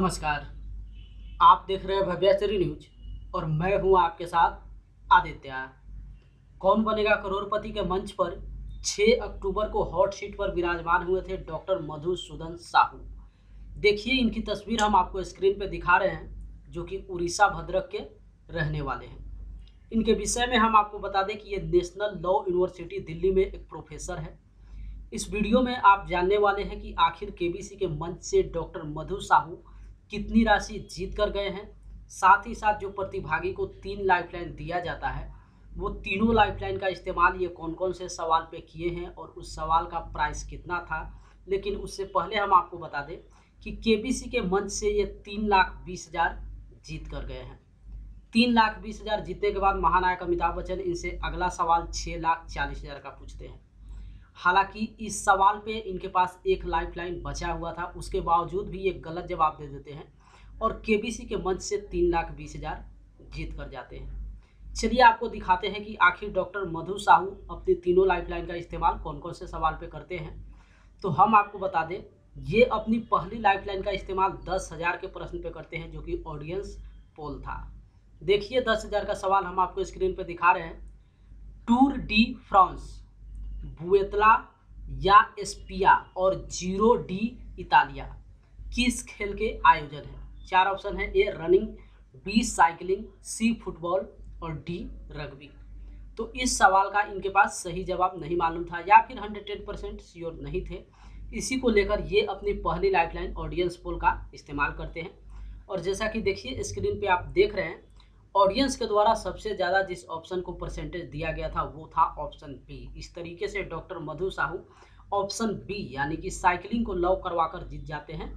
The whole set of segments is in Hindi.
नमस्कार। आप देख रहे हैं भव्याचरी न्यूज और मैं हूं आपके साथ आदित्य। कौन बनेगा करोड़पति के मंच पर 6 अक्टूबर को हॉट सीट पर विराजमान हुए थे डॉक्टर मधुसूदन साहू। देखिए इनकी तस्वीर हम आपको स्क्रीन पे दिखा रहे हैं, जो कि उड़ीसा भद्रक के रहने वाले हैं। इनके विषय में हम आपको बता दें कि ये नेशनल लॉ यूनिवर्सिटी दिल्ली में एक प्रोफेसर है। इस वीडियो में आप जानने वाले हैं कि आखिर केबीसी के मंच से डॉक्टर मधु साहू कितनी राशि जीत कर गए हैं। साथ ही साथ जो प्रतिभागी को 3 लाइफलाइन दिया जाता है, वो तीनों लाइफलाइन का इस्तेमाल ये कौन कौन से सवाल पे किए हैं और उस सवाल का प्राइस कितना था। लेकिन उससे पहले हम आपको बता दें कि केबीसी के मंच से ये 3,20,000 जीत कर गए हैं। 3,20,000 जीतने के बाद महानायक अमिताभ बच्चन इनसे अगला सवाल 6,40,000 का पूछते हैं। हालांकि इस सवाल पे इनके पास एक लाइफलाइन बचा हुआ था, उसके बावजूद भी ये गलत जवाब दे देते हैं और केबीसी के मंच से 3,20,000 जीत कर जाते हैं। चलिए आपको दिखाते हैं कि आखिर डॉक्टर मधु साहू अपनी तीनों लाइफलाइन का इस्तेमाल कौन कौन से सवाल पे करते हैं। तो हम आपको बता दें, ये अपनी पहली लाइफलाइन का इस्तेमाल 10,000 के प्रश्न पे करते हैं, जो कि ऑडियंस पोल था। देखिए 10,000 का सवाल हम आपको स्क्रीन पे दिखा रहे हैं। टूर डी फ्रांस, बुएतला या एस्पिया और जीरो डी इतालिया किस खेल के आयोजन है। 4 ऑप्शन है। A running, B cycling, C football और डी रग्बी। तो इस सवाल का इनके पास सही जवाब नहीं मालूम था या फिर 110% श्योर नहीं थे। इसी को लेकर ये अपनी पहली लाइफलाइन ऑडियंस पोल का इस्तेमाल करते हैं। और जैसा कि देखिए स्क्रीन पे आप देख रहे हैं, ऑडियंस के द्वारा सबसे ज़्यादा जिस ऑप्शन को परसेंटेज दिया गया था वो था ऑप्शन बी। इस तरीके से doctor Madhu Sahu option B यानी कि साइकिलिंग को लॉक करवाकर जीत जाते हैं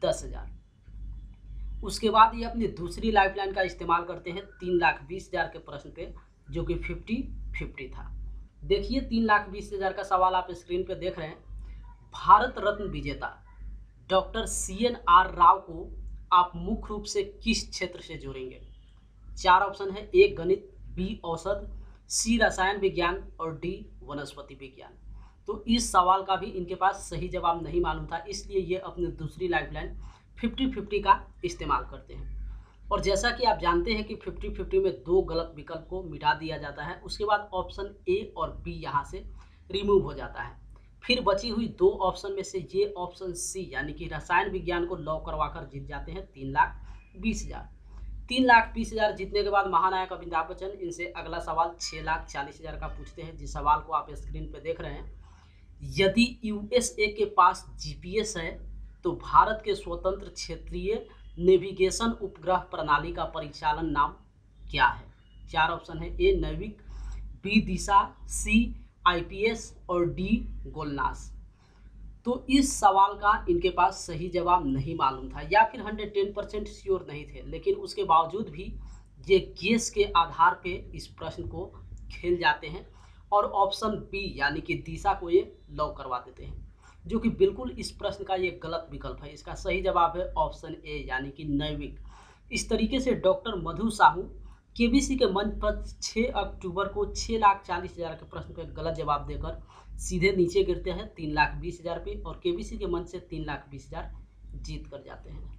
10,000। उसके बाद ये अपनी दूसरी लाइफलाइन का इस्तेमाल करते हैं 3,20,000 के प्रश्न पे, जो कि 50-50 था। देखिए 3,20,000 का सवाल आप स्क्रीन पे देख रहे हैं। भारत रत्न विजेता डॉक्टर CNR राव को आप मुख्य रूप से किस क्षेत्र से जोड़ेंगे। 4 ऑप्शन है। ए गणित, बी औषध, सी रसायन विज्ञान और डी वनस्पति विज्ञान। तो इस सवाल का भी इनके पास सही जवाब नहीं मालूम था, इसलिए ये अपनी दूसरी लाइफलाइन 50-50 का इस्तेमाल करते हैं। और जैसा कि आप जानते हैं कि 50-50 में 2 गलत विकल्प को मिटा दिया जाता है, उसके बाद ऑप्शन ए और बी यहाँ से रिमूव हो जाता है। फिर बची हुई 2 ऑप्शन में से ये ऑप्शन सी यानी कि रसायन विज्ञान को लॉक करवाकर जीत जाते हैं 3,20,000। 3,20,000 जीतने के बाद महानायक अमिताभ बच्चन इनसे अगला सवाल 6,40,000 का पूछते हैं, जिस सवाल को आप स्क्रीन पे देख रहे हैं। यदि USA के पास GPS है तो भारत के स्वतंत्र क्षेत्रीय नेविगेशन उपग्रह प्रणाली का परिचालन नाम क्या है। 4 ऑप्शन है। A Naivik, B Disha, C IPS और डी गोलनास। तो इस सवाल का इनके पास सही जवाब नहीं मालूम था या फिर 110% श्योर नहीं थे, लेकिन उसके बावजूद भी ये गेस के आधार पे इस प्रश्न को खेल जाते हैं और ऑप्शन बी यानी कि दिशा को ये लॉक करवा देते हैं, जो कि बिल्कुल इस प्रश्न का ये गलत विकल्प है। इसका सही जवाब है ऑप्शन ए यानी कि नैविक। इस तरीके से डॉक्टर मधु साहू केबीसी के मंच पर 6 अक्टूबर को 6,40,000 के प्रश्न पर गलत जवाब देकर सीधे नीचे गिरते हैं 3,20,000 पे और केबीसी के मंच से 3,20,000 जीत कर जाते हैं।